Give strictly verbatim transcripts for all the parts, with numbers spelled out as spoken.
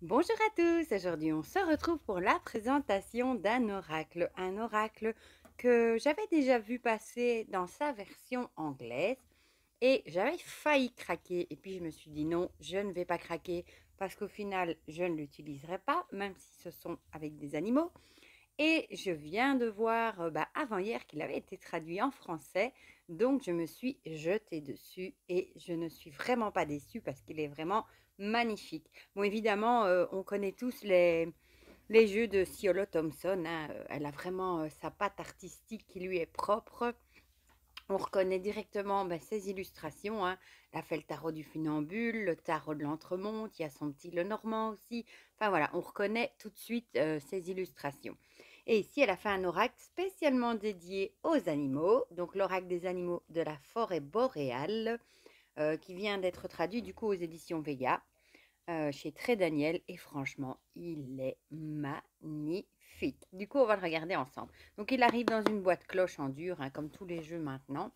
Bonjour à tous, aujourd'hui on se retrouve pour la présentation d'un oracle, un oracle que j'avais déjà vu passer dans sa version anglaise et j'avais failli craquer et puis je me suis dit non, je ne vais pas craquer parce qu'au final je ne l'utiliserai pas même si ce sont avec des animaux. Et je viens de voir euh, bah, avant-hier qu'il avait été traduit en français, donc je me suis jetée dessus et je ne suis vraiment pas déçue parce qu'il est vraiment magnifique. Bon, évidemment, euh, on connaît tous les, les jeux de Ciolo Thompson, hein, euh, elle a vraiment euh, sa patte artistique qui lui est propre. On reconnaît directement bah, ses illustrations, hein. Elle a fait le tarot du funambule, le tarot de l'entremonte, il y a son petit Lenormand aussi. Enfin voilà, on reconnaît tout de suite euh, ses illustrations. Et ici, elle a fait un oracle spécialement dédié aux animaux, donc l'oracle des animaux de la forêt boréale, euh, qui vient d'être traduit du coup aux éditions Vega euh, chez Très Daniel et franchement, il est magnifique. Du coup, on va le regarder ensemble. Donc, il arrive dans une boîte cloche en dur, hein, comme tous les jeux maintenant.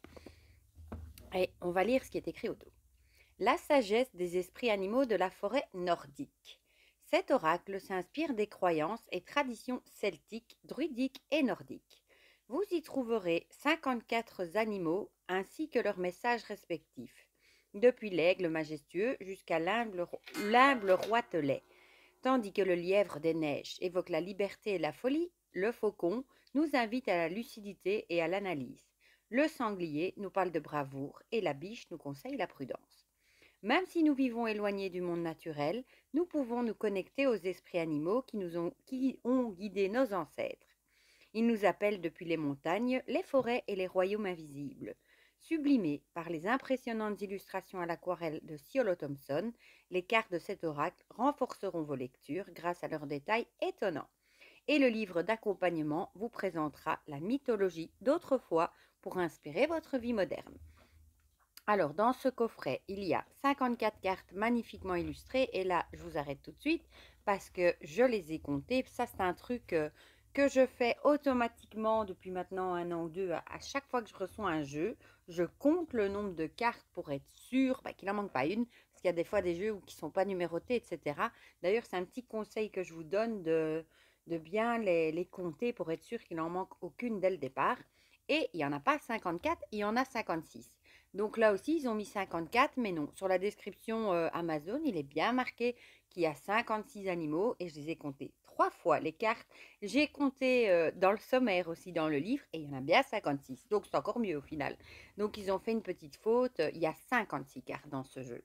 Et on va lire ce qui est écrit au dos. La sagesse des esprits animaux de la forêt nordique. Cet oracle s'inspire des croyances et traditions celtiques, druidiques et nordiques. Vous y trouverez cinquante-quatre animaux ainsi que leurs messages respectifs, depuis l'aigle majestueux jusqu'à l'humble roitelet. Tandis que le lièvre des neiges évoque la liberté et la folie, le faucon nous invite à la lucidité et à l'analyse. Le sanglier nous parle de bravoure et la biche nous conseille la prudence. Même si nous vivons éloignés du monde naturel, nous pouvons nous connecter aux esprits animaux qui, nous ont, qui ont guidé nos ancêtres. Ils nous appellent depuis les montagnes, les forêts et les royaumes invisibles. Sublimés par les impressionnantes illustrations à l'aquarelle de Ciolo Thompson, les cartes de cet oracle renforceront vos lectures grâce à leurs détails étonnants. Et le livre d'accompagnement vous présentera la mythologie d'autrefois pour inspirer votre vie moderne. Alors, dans ce coffret, il y a cinquante-quatre cartes magnifiquement illustrées. Et là, je vous arrête tout de suite parce que je les ai comptées. Ça, c'est un truc euh, que je fais automatiquement depuis maintenant un an ou deux. À, à chaque fois que je reçois un jeu, je compte le nombre de cartes pour être sûr bah, qu'il n'en manque pas une. Parce qu'il y a des fois des jeux qui ne sont pas numérotés, et cetera. D'ailleurs, c'est un petit conseil que je vous donne de, de bien les, les compter pour être sûr qu'il n'en manque aucune dès le départ. Et il n'y en a pas cinquante-quatre, il y en a cinquante-six. Donc là aussi, ils ont mis cinquante-quatre, mais non. Sur la description euh, Amazon, il est bien marqué qu'il y a cinquante-six animaux et je les ai comptés trois fois les cartes. J'ai compté euh, dans le sommaire aussi dans le livre et il y en a bien cinquante-six. Donc c'est encore mieux au final. Donc ils ont fait une petite faute. Il y a cinquante-six cartes dans ce jeu.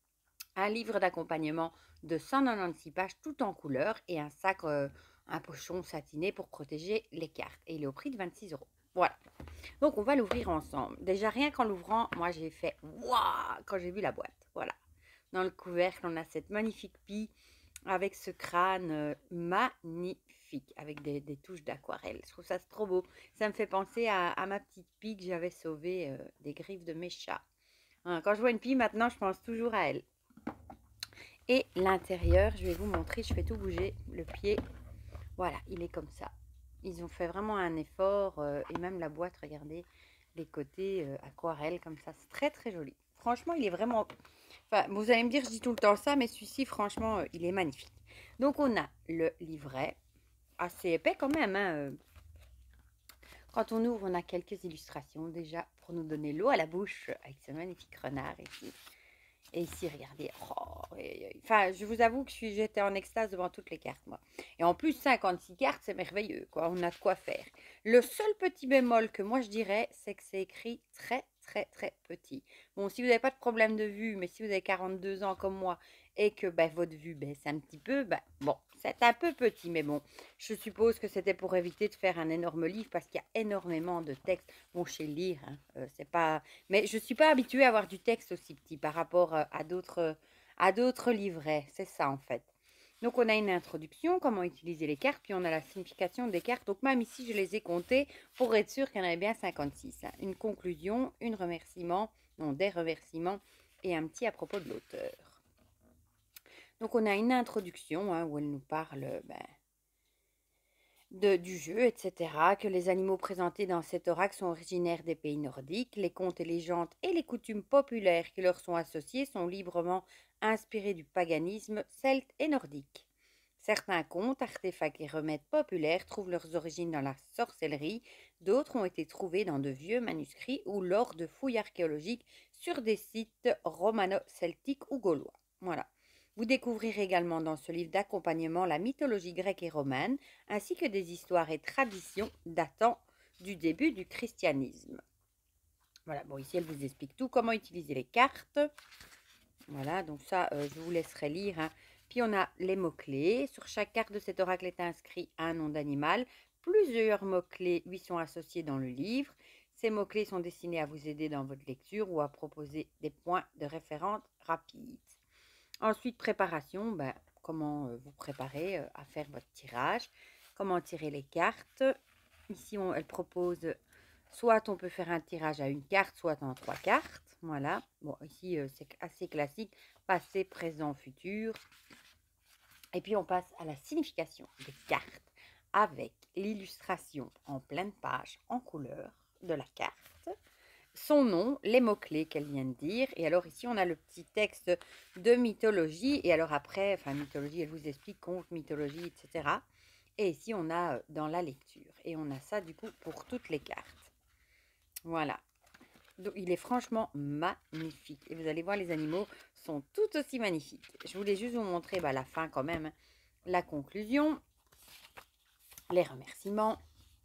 Un livre d'accompagnement de cent quatre-vingt-seize pages tout en couleur et un sac, euh, un pochon satiné pour protéger les cartes. Et il est au prix de vingt-six euros. Voilà. Donc, on va l'ouvrir ensemble. Déjà, rien qu'en l'ouvrant, moi, j'ai fait waouh quand j'ai vu la boîte. Voilà. Dans le couvercle, on a cette magnifique pie avec ce crâne euh, magnifique, avec des, des touches d'aquarelle. Je trouve ça trop beau. Ça me fait penser à, à ma petite pie que j'avais sauvée euh, des griffes de mes chats. Hein, quand je vois une pie, maintenant, je pense toujours à elle. Et l'intérieur, je vais vous montrer, je fais tout bouger. Le pied, voilà, il est comme ça. Ils ont fait vraiment un effort euh, et même la boîte, regardez les côtés euh, aquarelle comme ça, c'est très très joli. Franchement, il est vraiment... Enfin, vous allez me dire, je dis tout le temps ça, mais celui-ci, franchement, euh, il est magnifique. Donc, on a le livret, assez épais quand même. Hein, euh. Quand on ouvre, on a quelques illustrations déjà pour nous donner l'eau à la bouche avec ce magnifique renard ici. Et ici, regardez. Oh, enfin, je vous avoue que j'étais en extase devant toutes les cartes, moi. Et en plus, cinquante-six cartes, c'est merveilleux, quoi. On a de quoi faire. Le seul petit bémol que moi, je dirais, c'est que c'est écrit très, très, très petit. Bon, si vous n'avez pas de problème de vue, mais si vous avez quarante-deux ans comme moi, et que ben, votre vue baisse un petit peu, ben, bon, c'est un peu petit, mais bon, je suppose que c'était pour éviter de faire un énorme livre, parce qu'il y a énormément de textes. Bon, chez lire, hein, euh, c'est pas... Mais je ne suis pas habituée à avoir du texte aussi petit par rapport euh, à d'autres à d'autres livrets. C'est ça, en fait. Donc, on a une introduction, comment utiliser les cartes, puis on a la signification des cartes. Donc, même ici, je les ai comptées pour être sûr qu'il y en avait bien cinquante-six. Hein. Une conclusion, une remerciement, non, des remerciements et un petit à propos de l'auteur. Donc, on a une introduction hein, où elle nous parle ben, de, du jeu, et cetera, que les animaux présentés dans cet oracle sont originaires des pays nordiques, les contes et légendes et les coutumes populaires qui leur sont associés sont librement inspirés du paganisme celte et nordique. Certains contes, artefacts et remèdes populaires trouvent leurs origines dans la sorcellerie, d'autres ont été trouvés dans de vieux manuscrits ou lors de fouilles archéologiques sur des sites romano-celtiques ou gaulois. Voilà. Vous découvrirez également dans ce livre d'accompagnement la mythologie grecque et romaine, ainsi que des histoires et traditions datant du début du christianisme. Voilà, bon, ici elle vous explique tout, comment utiliser les cartes. Voilà, donc ça, euh, je vous laisserai lire, hein. Puis on a les mots-clés. Sur chaque carte de cet oracle est inscrit un nom d'animal. Plusieurs mots-clés lui sont associés dans le livre. Ces mots-clés sont destinés à vous aider dans votre lecture ou à proposer des points de référence rapides. Ensuite, préparation, ben, comment euh, vous préparer euh, à faire votre tirage, comment tirer les cartes. Ici, on, elle propose, soit on peut faire un tirage à une carte, soit en trois cartes. Voilà, bon, ici, euh, c'est assez classique, passé, présent, futur. Et puis, on passe à la signification des cartes avec l'illustration en pleine page, en couleur de la carte. Son nom, les mots-clés qu'elle vient de dire. Et alors ici, on a le petit texte de mythologie. Et alors après, enfin mythologie, elle vous explique conte, mythologie, et cetera. Et ici, on a euh, dans la lecture. Et on a ça du coup pour toutes les cartes. Voilà. Donc, il est franchement magnifique. Et vous allez voir, les animaux sont tout aussi magnifiques. Je voulais juste vous montrer bah, la fin quand même. La conclusion. Les remerciements.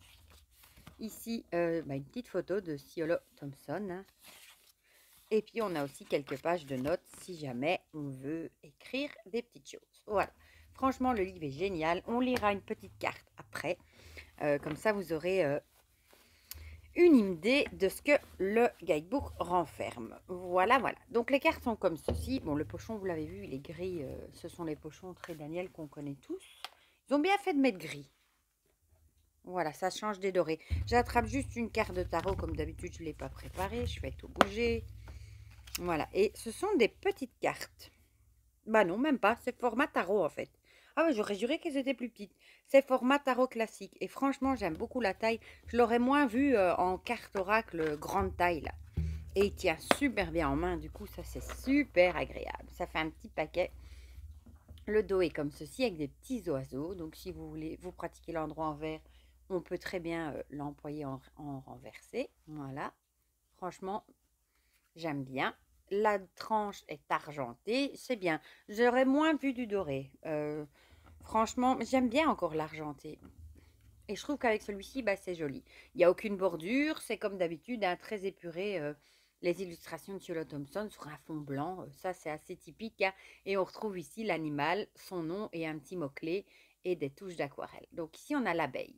Ici, euh, bah, une petite photo de Ciolo Thompson. Hein. Et puis, on a aussi quelques pages de notes si jamais on veut écrire des petites choses. Voilà. Franchement, le livre est génial. On lira une petite carte après. Euh, comme ça, vous aurez euh, une idée de ce que le guidebook renferme. Voilà, voilà. Donc, les cartes sont comme ceci. Bon, le pochon, vous l'avez vu, il est gris. Euh, ce sont les pochons très Daniel qu'on connaît tous. Ils ont bien fait de mettre gris. Voilà, ça change des dorés. J'attrape juste une carte de tarot. Comme d'habitude, je ne l'ai pas préparée. Je fais tout bouger. Voilà. Et ce sont des petites cartes. Bah non, même pas. C'est format tarot, en fait. Ah ouais, j'aurais juré qu'elles étaient plus petites. C'est format tarot classique. Et franchement, j'aime beaucoup la taille. Je l'aurais moins vu euh, en carte oracle grande taille, là. Et il tient super bien en main. Du coup, ça, c'est super agréable. Ça fait un petit paquet. Le dos est comme ceci, avec des petits oiseaux. Donc, si vous voulez vous pratiquer l'endroit en vert, on peut très bien euh, l'employer en, en renversé. Voilà. Franchement, j'aime bien. La tranche est argentée. C'est bien. J'aurais moins vu du doré. Euh, franchement, j'aime bien encore l'argenté. Et je trouve qu'avec celui-ci, bah, c'est joli. Il n'y a aucune bordure. C'est comme d'habitude, hein, très épuré. Euh, les illustrations de Ciolo Thompson sur un fond blanc. Ça, c'est assez typique. Hein. Et on retrouve ici l'animal, son nom et un petit mot-clé et des touches d'aquarelle. Donc ici, on a l'abeille.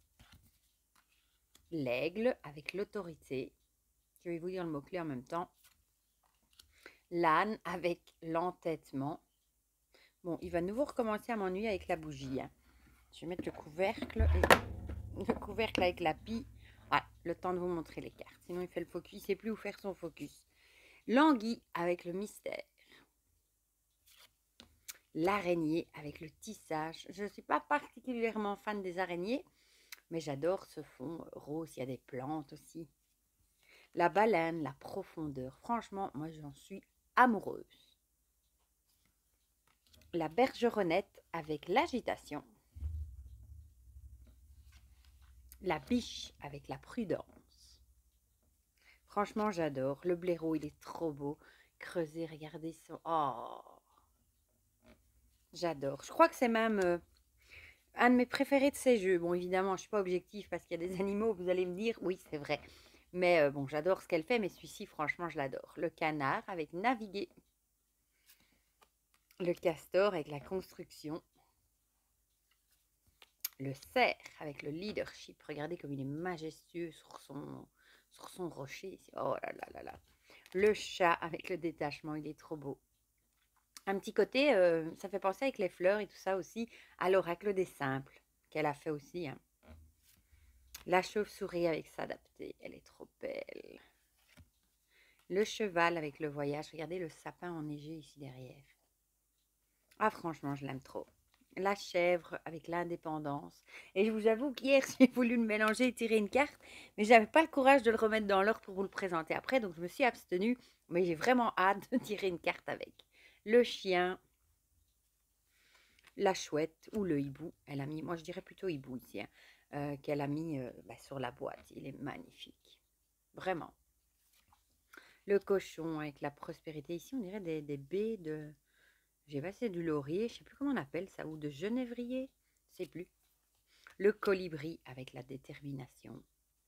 L'aigle avec l'autorité. Je vais vous dire le mot-clé en même temps. L'âne avec l'entêtement. Bon, il va nouveau recommencer à m'ennuyer avec la bougie. Hein. Je vais mettre le couvercle, et... le couvercle avec la pie. Ouais, le temps de vous montrer les cartes. Sinon, il fait le focus. Il ne sait plus où faire son focus. L'anguille avec le mystère. L'araignée avec le tissage. Je ne suis pas particulièrement fan des araignées, mais j'adore ce fond rose. Il y a des plantes aussi. La baleine, la profondeur. Franchement, moi, j'en suis amoureuse. La bergeronnette avec l'agitation. La biche avec la prudence. Franchement, j'adore. Le blaireau, il est trop beau. Creuser, regardez son... Oh, j'adore. Je crois que c'est même euh, un de mes préférés de ces jeux. Bon, évidemment, je ne suis pas objective parce qu'il y a des animaux, vous allez me dire, oui, c'est vrai. Mais euh, bon, j'adore ce qu'elle fait, mais celui-ci, franchement, je l'adore. Le canard avec naviguer. Le castor avec la construction. Le cerf avec le leadership. Regardez comme il est majestueux sur son, sur son rocher. Oh là là là là. Le chat avec le détachement, il est trop beau. Un petit côté, euh, ça fait penser avec les fleurs et tout ça aussi à l'oracle des simples qu'elle a fait aussi. Hein. La chauve-souris avec s'adapter, elle est trop belle. Le cheval avec le voyage. Regardez le sapin enneigé ici derrière. Ah franchement, je l'aime trop. La chèvre avec l'indépendance. Et je vous avoue qu'hier, j'ai voulu le mélanger et tirer une carte, mais j'avais pas le courage de le remettre dans l'ordre pour vous le présenter après, donc je me suis abstenue, mais j'ai vraiment hâte de tirer une carte avec. Le chien, la chouette ou le hibou. Elle a mis, moi je dirais plutôt hibou ici, hein, euh, qu'elle a mis euh, bah, sur la boîte. Il est magnifique, vraiment. Le cochon avec la prospérité. Ici, on dirait des, des baies de... J'ai passé du laurier, je sais plus comment on appelle ça, ou de genévrier, je sais plus. Le colibri avec la détermination.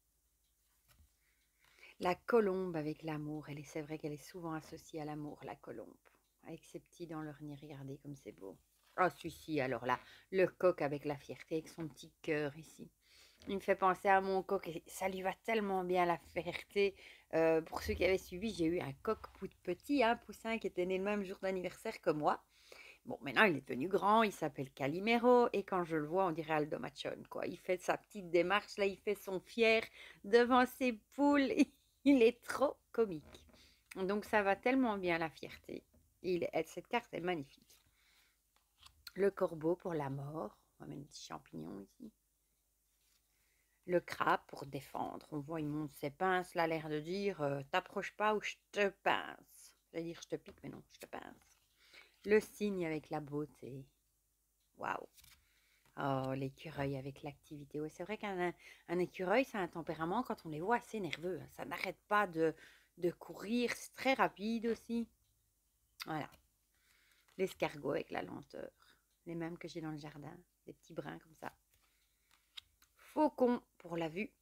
La colombe avec l'amour. Elle est, c'est vrai qu'elle est souvent associée à l'amour, la colombe. Avec ses petits dans leur nid, regardez comme c'est beau. Oh, celui-ci, alors là, le coq avec la fierté, avec son petit cœur ici. Il me fait penser à mon coq et ça lui va tellement bien, la fierté. Euh, pour ceux qui avaient suivi, j'ai eu un coq petit, un poussin qui était né le même jour d'anniversaire que moi. Bon, maintenant il est devenu grand, il s'appelle Calimero et quand je le vois, on dirait Aldo Machon, quoi. Il fait sa petite démarche, là, il fait son fier devant ses poules. Il est trop comique. Donc ça va tellement bien, la fierté. Il, cette carte est magnifique. Le corbeau pour la mort. On va mettre des petits champignons ici. Le crabe pour défendre. On voit, il monte ses pinces, là, l'air de dire euh, t'approches pas ou je te pince. J'allais dire je te pique, mais non, je te pince. Le cygne avec la beauté. Waouh! Oh, l'écureuil avec l'activité. Oui, c'est vrai qu'un un écureuil, c'est un tempérament, quand on les voit, assez nerveux. Ça n'arrête pas de, de courir. C'est très rapide aussi. Voilà. L'escargot avec la lenteur. Les mêmes que j'ai dans le jardin. Des petits brins comme ça. Faucon pour la vue.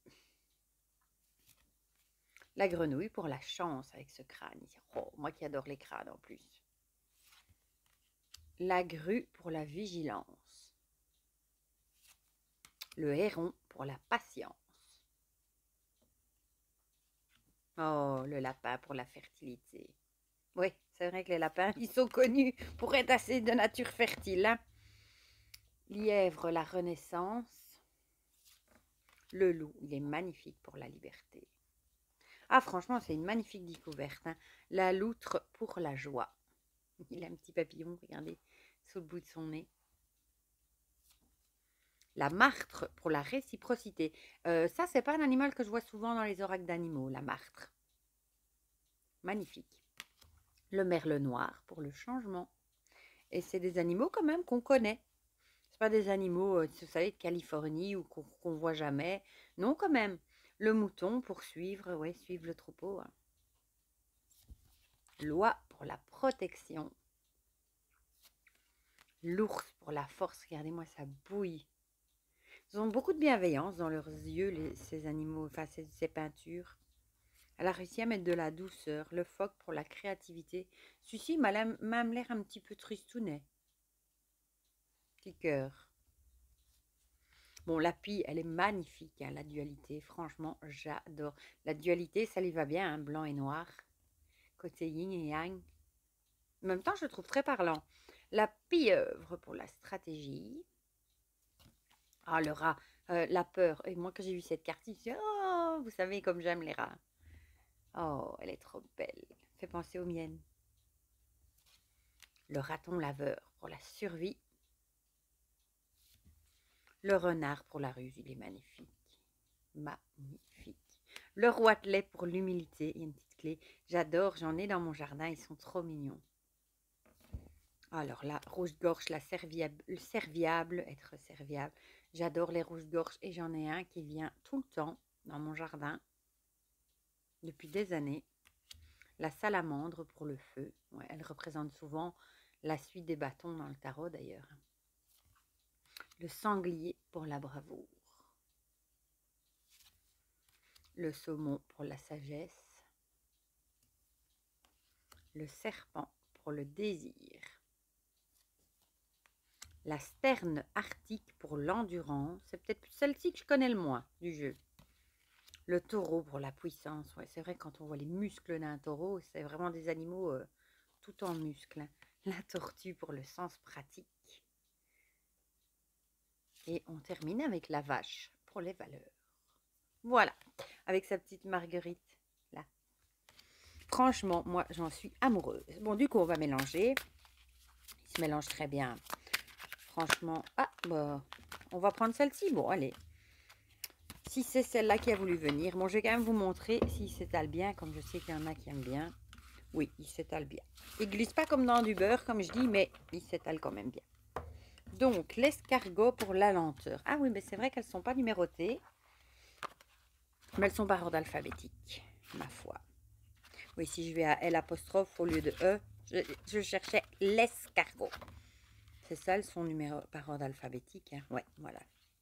La grenouille pour la chance avec ce crâne. Oh, moi qui adore les crânes en plus. La grue pour la vigilance. Le héron pour la patience. Oh, le lapin pour la fertilité. Oui, c'est vrai que les lapins, ils sont connus pour être assez de nature fertile. Hein. Lièvre, la renaissance. Le loup, il est magnifique pour la liberté. Ah, franchement, c'est une magnifique découverte. Hein. La loutre pour la joie. Il a un petit papillon, regardez, sous le bout de son nez. La martre pour la réciprocité. Euh, ça, c'est pas un animal que je vois souvent dans les oracles d'animaux, la martre. Magnifique. Le merle noir pour le changement. Et c'est des animaux quand même qu'on connaît. C'est pas des animaux, euh, vous savez, de Californie ou qu'on qu'on voit jamais. Non, quand même. Le mouton pour suivre, ouais, suivre le troupeau. Hein. L'oie pour la protection. L'ours pour la force. Regardez-moi, ça bouille. Ils ont beaucoup de bienveillance dans leurs yeux, les, ces animaux, enfin ces, ces peintures. Elle a réussi à mettre de la douceur. Le phoque pour la créativité. Celui-ci m'a même l'air un petit peu tristounet. Petit cœur. Bon, la pie, elle est magnifique, hein, la dualité. Franchement, j'adore. La dualité, ça lui va bien, hein, blanc et noir. Côté yin et yang. En même temps, je le trouve très parlant. La pieuvre pour la stratégie. Ah, le rat, euh, la peur. Et moi, quand j'ai vu cette carte, je me suis dit, oh, vous savez comme j'aime les rats. Oh, elle est trop belle. Fait penser aux miennes. Le raton laveur pour la survie. Le renard pour la ruse, il est magnifique. Magnifique. Le roitelet pour l'humilité. Il y a une petite clé. J'adore, j'en ai dans mon jardin, ils sont trop mignons. Alors la rouge-gorge, la serviable, le serviable, être serviable. J'adore les rouges-gorges et j'en ai un qui vient tout le temps dans mon jardin depuis des années. La salamandre pour le feu. Ouais, elle représente souvent la suite des bâtons dans le tarot d'ailleurs. Le sanglier pour la bravoure. Le saumon pour la sagesse. Le serpent pour le désir. La sterne arctique pour l'endurance. C'est peut-être celle-ci que je connais le moins du jeu. Le taureau pour la puissance. Ouais, c'est vrai, quand on voit les muscles d'un taureau, c'est vraiment des animaux euh, tout en muscles. Hein. La tortue pour le sens pratique. Et on termine avec la vache pour les valeurs. Voilà, avec sa petite marguerite là. Franchement, moi, j'en suis amoureuse. Bon, du coup, on va mélanger. Il se mélange très bien. Franchement, ah, bah, on va prendre celle-ci. Bon, allez. Si c'est celle-là qui a voulu venir, bon, je vais quand même vous montrer s'il s'étale bien, comme je sais qu'il y en a qui aiment bien. Oui, il s'étale bien. Il glisse pas comme dans du beurre, comme je dis, mais il s'étale quand même bien. Donc, l'escargot pour la lenteur. Ah oui, mais c'est vrai qu'elles ne sont pas numérotées, mais elles sont par ordre alphabétique, ma foi. Oui, si je vais à L apostrophe au lieu de E, je, je cherchais l'escargot. C'est ça, elles sont numéro par ordre alphabétique. Hein. Ouais, voilà.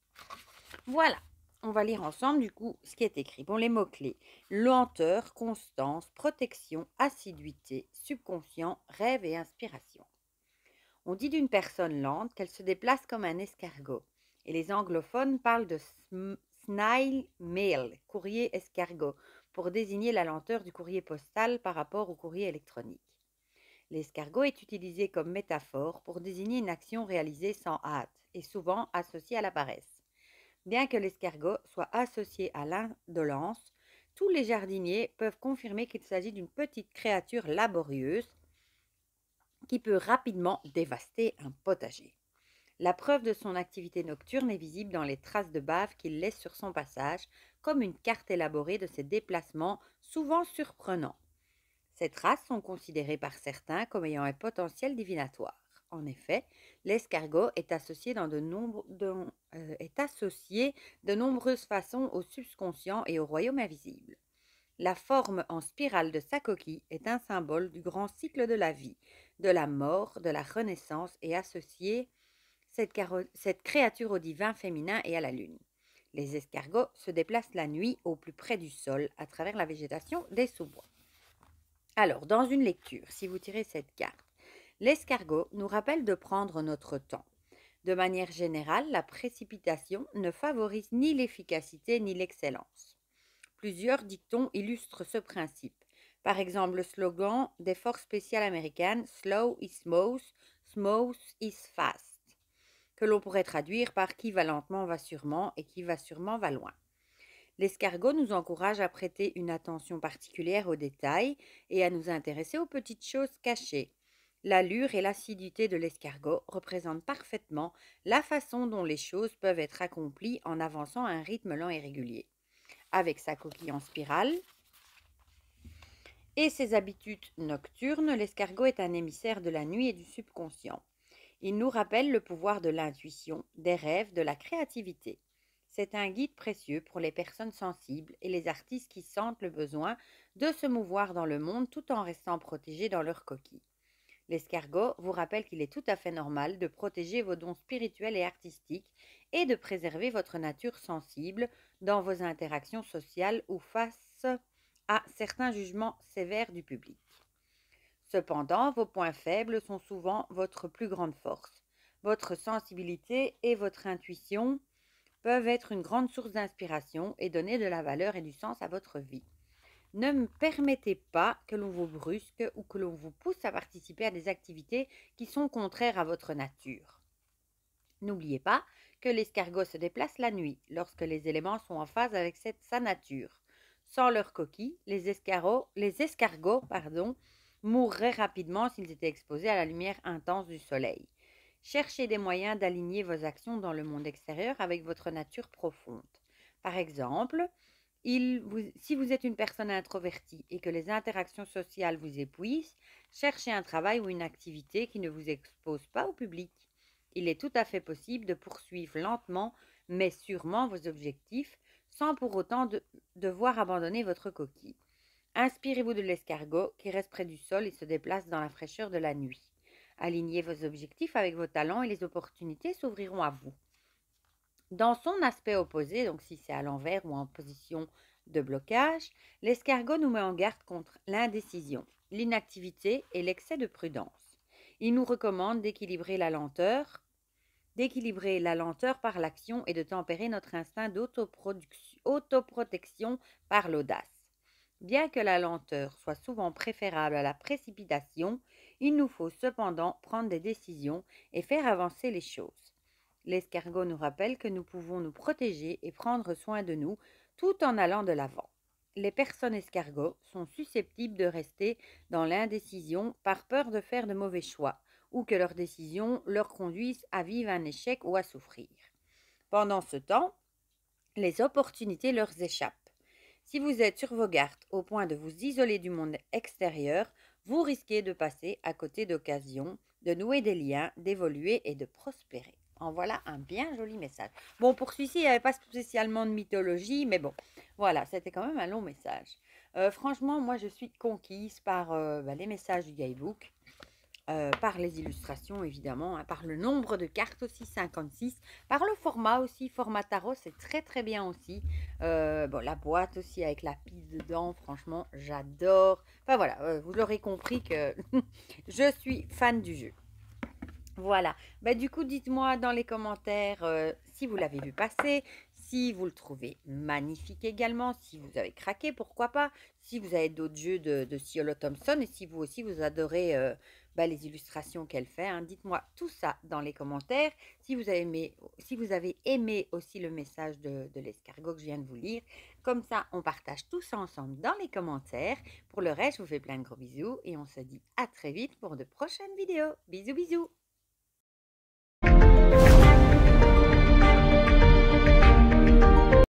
Voilà. On va lire ensemble, du coup, ce qui est écrit. Bon, les mots-clés. Lenteur, constance, protection, assiduité, subconscient, rêve et inspiration. On dit d'une personne lente qu'elle se déplace comme un escargot. Et les anglophones parlent de snail mail, courrier escargot, pour désigner la lenteur du courrier postal par rapport au courrier électronique. L'escargot est utilisé comme métaphore pour désigner une action réalisée sans hâte et souvent associée à la paresse. Bien que l'escargot soit associé à l'indolence, tous les jardiniers peuvent confirmer qu'il s'agit d'une petite créature laborieuse qui peut rapidement dévaster un potager. La preuve de son activité nocturne est visible dans les traces de bave qu'il laisse sur son passage, comme une carte élaborée de ses déplacements, souvent surprenants. Ces traces sont considérées par certains comme ayant un potentiel divinatoire. En effet, l'escargot est associé, dans de, nombre, de, euh, est associé de nombreuses façons au subconscient et au royaume invisible. La forme en spirale de sa coquille est un symbole du grand cycle de la vie, de la mort, de la renaissance et associée cette, cette créature au divin féminin et à la lune. Les escargots se déplacent la nuit au plus près du sol à travers la végétation des sous-bois. Alors, dans une lecture, si vous tirez cette carte, l'escargot nous rappelle de prendre notre temps. De manière générale, la précipitation ne favorise ni l'efficacité ni l'excellence. Plusieurs dictons illustrent ce principe. Par exemple, le slogan des forces spéciales américaines « Slow is smooth, smooth is fast », que l'on pourrait traduire par « qui va lentement va sûrement et qui va sûrement va loin ». L'escargot nous encourage à prêter une attention particulière aux détails et à nous intéresser aux petites choses cachées. L'allure et l'assiduité de l'escargot représentent parfaitement la façon dont les choses peuvent être accomplies en avançant à un rythme lent et régulier. Avec sa coquille en spirale et ses habitudes nocturnes, l'escargot est un émissaire de la nuit et du subconscient. Il nous rappelle le pouvoir de l'intuition, des rêves, de la créativité. C'est un guide précieux pour les personnes sensibles et les artistes qui sentent le besoin de se mouvoir dans le monde tout en restant protégés dans leur coquille. L'escargot vous rappelle qu'il est tout à fait normal de protéger vos dons spirituels et artistiques et de préserver votre nature sensible dans vos interactions sociales ou face à certains jugements sévères du public. Cependant, vos points faibles sont souvent votre plus grande force. Votre sensibilité et votre intuition peuvent être une grande source d'inspiration et donner de la valeur et du sens à votre vie. Ne me permettez pas que l'on vous brusque ou que l'on vous pousse à participer à des activités qui sont contraires à votre nature. N'oubliez pas que l'escargot se déplace la nuit, lorsque les éléments sont en phase avec cette, sa nature. Sans leur coquille, les, escargots, les escargots pardon, mourraient rapidement s'ils étaient exposés à la lumière intense du soleil. Cherchez des moyens d'aligner vos actions dans le monde extérieur avec votre nature profonde. Par exemple, il vous, si vous êtes une personne introvertie et que les interactions sociales vous épuisent, cherchez un travail ou une activité qui ne vous expose pas au public. Il est tout à fait possible de poursuivre lentement mais sûrement vos objectifs sans pour autant de, devoir abandonner votre coquille. Inspirez-vous de l'escargot qui reste près du sol et se déplace dans la fraîcheur de la nuit. Alignez vos objectifs avec vos talents et les opportunités s'ouvriront à vous. Dans son aspect opposé, donc si c'est à l'envers ou en position de blocage, l'escargot nous met en garde contre l'indécision, l'inactivité et l'excès de prudence. Il nous recommande d'équilibrer la lenteur, d'équilibrer la lenteur par l'action et de tempérer notre instinct d'autoprotection par l'audace. Bien que la lenteur soit souvent préférable à la précipitation, il nous faut cependant prendre des décisions et faire avancer les choses. L'escargot nous rappelle que nous pouvons nous protéger et prendre soin de nous tout en allant de l'avant. Les personnes escargots sont susceptibles de rester dans l'indécision par peur de faire de mauvais choix ou que leurs décisions leur conduisent à vivre un échec ou à souffrir. Pendant ce temps, les opportunités leur échappent. Si vous êtes sur vos gardes au point de vous isoler du monde extérieur, vous risquez de passer à côté d'occasions, de nouer des liens, d'évoluer et de prospérer. En voilà un bien joli message. Bon, pour celui-ci, il n'y avait pas spécialement de mythologie, mais bon, voilà, c'était quand même un long message. Euh, franchement, moi, je suis conquise par euh, bah, les messages du guidebook, euh, par les illustrations, évidemment, hein, par le nombre de cartes aussi, cinquante-six, par le format aussi, format tarot, c'est très très bien aussi. Euh, bon, la boîte aussi avec la pile dedans, franchement, j'adore. Enfin voilà, euh, vous l'aurez compris que je suis fan du jeu. Voilà. Bah, du coup, dites-moi dans les commentaires euh, si vous l'avez vu passer, si vous le trouvez magnifique également, si vous avez craqué, pourquoi pas, si vous avez d'autres jeux de, de Ciolo Thompson et si vous aussi vous adorez euh, bah, les illustrations qu'elle fait, hein. Dites-moi tout ça dans les commentaires. Si vous avez aimé, si vous avez aimé aussi le message de, de l'escargot que je viens de vous lire, comme ça, on partage tout ça ensemble dans les commentaires. Pour le reste, je vous fais plein de gros bisous et on se dit à très vite pour de prochaines vidéos. Bisous, bisous!